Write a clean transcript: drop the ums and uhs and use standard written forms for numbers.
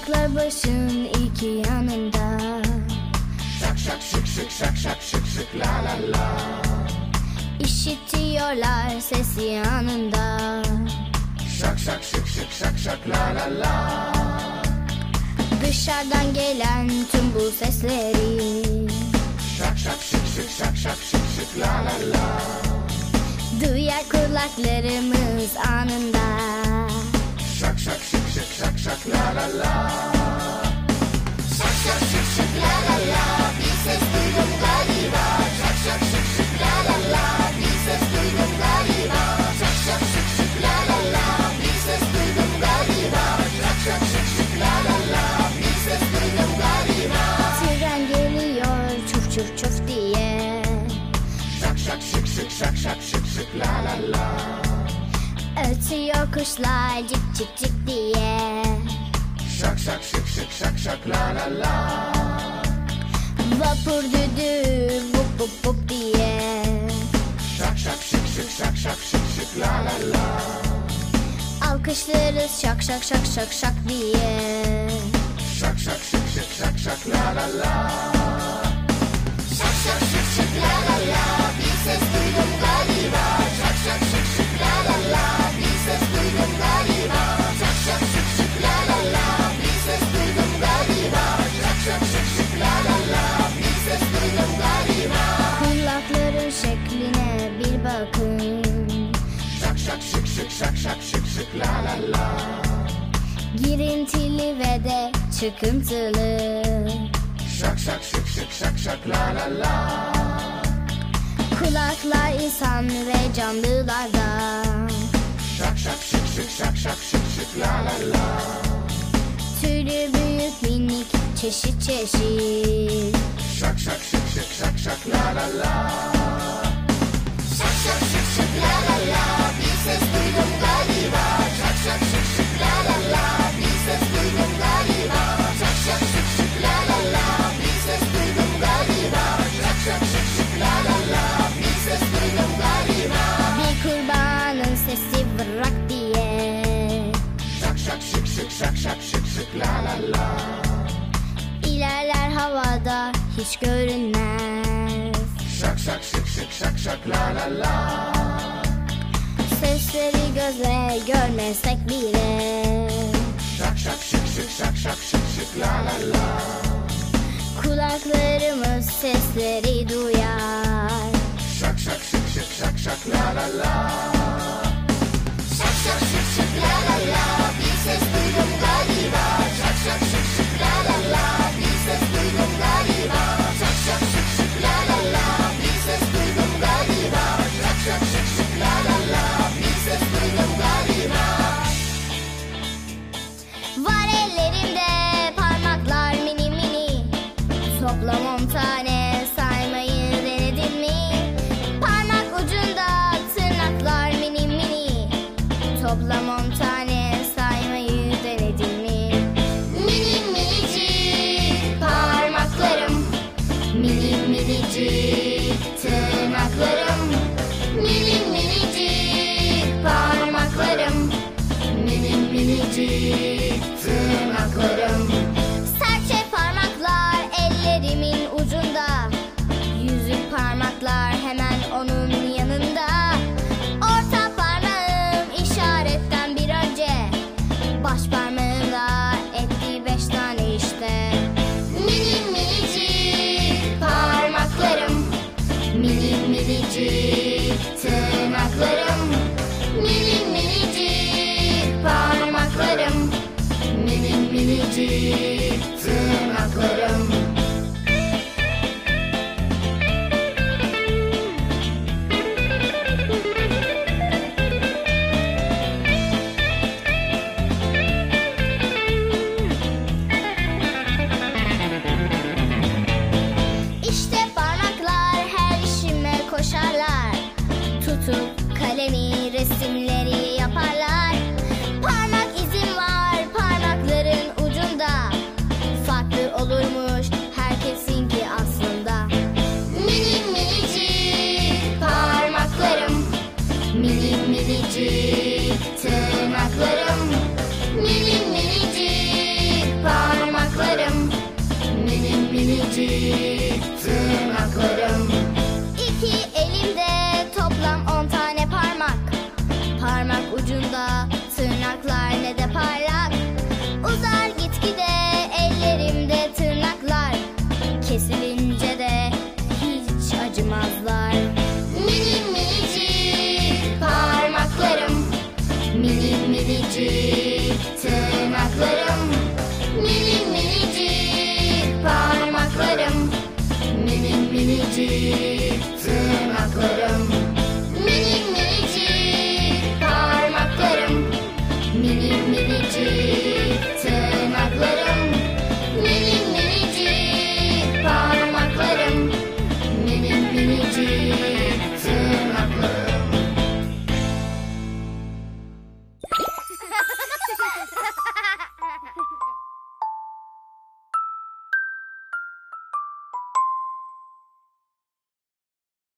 Aklar başın iki yanında. Şak şak şık şık şak şak şık şık la la la. İşitiyorlar sesi yanında. Şak şak şık şık şak şak la la la. Dışarıdan gelen tüm bu sesleri. Şak şak şık şık şak şak şık şık la la la. Duyar kulaklarımız anında. Şak şak şık şık şak şak la la la. Şak şak şık şık la la la. Bir ses duydum galiba. Şak şak şık şık la la la. Bir ses duydum galiba. Şak şak şık şık la la la. Bir ses duydum galiba. Şak şak şık şık la la la. Bir ses duydum galiba. Tren geliyor çuf çuf çuf diye. Şak şak şık şık şak şak şık şık la la la. Ötüyor kuşlar cik cik cik diye. Şak şak şık şık şak şak la la la. Vapur düdüğü bup bup bup diye. Şak şak şık şık şak şak şık şık la la la. Alkışlarız şak şak şak şak şak diye. Şak şak şık şık şak şak la la la. Şak şak şık şık la la la. Bir ses duydum galiba. Şak şak şık şık la la la. Bir ses duydum galiba. Şak şak şık şık la la la. Bir ses duydum galiba. Şak şak şık şık la la la. Bir ses duydum galiba. Kulakların şekline bir bakın. Şak şak şık şık şak şak şık şık la la la. Girintili ve de çıkıntılı. Şak şak şık şık şak şak la la la. Kulaklar insan ve canlılardan. Şak şak şık şık şak şak şık şık la la la. Türü büyük minik çeşit çeşit. Şak şak şık şık şak şak la la la. Şak şak şık şık la la la. Bir ses duydum galiba. Şak şak şık şık la la la. Bir ses duydum galiba. Şak şak şık şık la la la. Bir ses duydum galiba. Şak şak şık şık la la la. Bir ses duydum galiba. Bir kurbanın sesi bırak diye. Şak şak şık şık şak şak şık şık la la la. İlerler havada hiç görünmez. Şak şak şık şık şak şak la la la. Sesleri gözle görmesek bile. Şak şak şık şık şak şak şık şık la la la. Kulaklarımız sesleri duyar. Şak şak şık şık şak şak la la la. Şak şak şık şık la la la. Bir ses duydum galiba. Şak şak şık şık la la la. Bir ses duydum galiba. Şak şak şık şık la la la. Bir ses duydum galiba. Şak şak şık şık la la la. Bir ses duydum galiba. Var ellerimde parmaklar mini mini. Toplam 10 tane saymayı denedin mi? Parmak ucunda tırnaklar mini mini. Toplam 10 tane saymayı denedin mi? Mini minicik parmaklarım. Mini minicik tırnaklarım. Mini minicik parmaklarım. Mini minicik tırnaklarım. Serçe parmaklar ellerimin ucunda. Yüzük parmaklar hemen onun yanında. Orta parmağım işaretten bir önce. Baş parmağımla etti 5 tane işte. Mini minicik parmaklarım. Mini minicik tırnaklarım. Mini minicik parmaklarım. Mini minicik tırnaklarım. İşte parmaklar her işime koşarlar. Tutup kalemi resimleri yaparlar. Parmak izim var parmakların ucunda. Farklı olurmuş herkesinki aslında. Mini minicik parmaklarım. Mini minicik tırnaklarım. Mini minicik parmaklarım. nazik tırnaklarım. İki elimde toplam 10 tane parmak. Parmak ucunda tırnaklar ne de parlak. Uzar gitgide ellerimde tırnaklar. Kesilir